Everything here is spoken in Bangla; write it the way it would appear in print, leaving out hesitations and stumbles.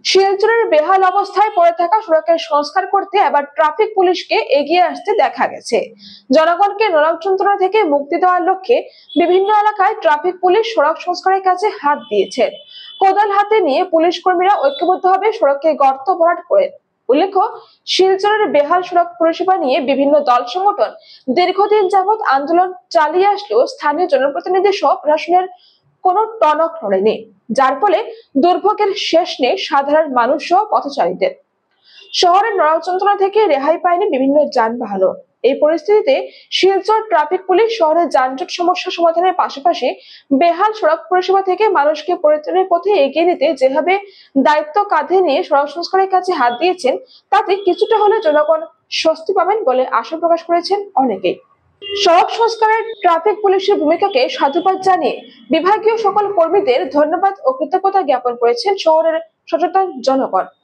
শিলচরের বেহাল অবস্থায় পড়ে থাকা সড়কের সংস্কার করতে এবার ট্রাফিক পুলিশকে এগিয়ে আসতে দেখা গেছে। জনগণকে নরক যন্ত্রণা থেকে মুক্তি দেওয়ার লক্ষ্যে বিভিন্ন এলাকায় ট্রাফিক পুলিশ সড়ক সংস্কারের কাজে হাত দিয়েছে। কোদাল হাতে নিয়ে পুলিশ কর্মীরা ঐক্যবদ্ধভাবে সড়কে গর্ত ভরাট করে। উল্লেখ্য, শিলচরের বেহাল সড়ক পরিষেবা নিয়ে বিভিন্ন দল সংগঠন দীর্ঘদিন যাবৎ আন্দোলন চালিয়ে আসলেও স্থানীয় জনপ্রতিনিধি সহ প্রশাসনের কোনো টনক নড়েনি, যার ফলে দুর্ভোগের শেষ নেই সাধারণ মানুষ সহ পথচারীদের। শহরের নরকযন্ত্রণা থেকে রেহাই পায়নি বিভিন্ন যানবাহনও। এই পরিস্থিতিতে শিলচর ট্রাফিক পুলিশ শহরের যানজট সমস্যা সমাধানের পাশাপাশি বেহাল সড়ক পরিষেবা থেকে মানুষকে পরিত্রাণের পথে এগিয়ে নিতে যেভাবে দায়িত্ব কাঁধে নিয়ে সড়ক সংস্কারের কাছে হাত দিয়েছেন, তাতে কিছুটা হলেও জনগণ স্বস্তি পাবেন বলে আশা প্রকাশ করেছেন অনেকেই। সড়ক সংস্কারের ট্রাফিক পুলিশের ভূমিকাকে সাধুবাদ জানিয়ে বিভাগীয় সকল কর্মীদের ধন্যবাদ ও কৃতজ্ঞতা জ্ঞাপন করেছেন শহরের সচেতন জনগণ।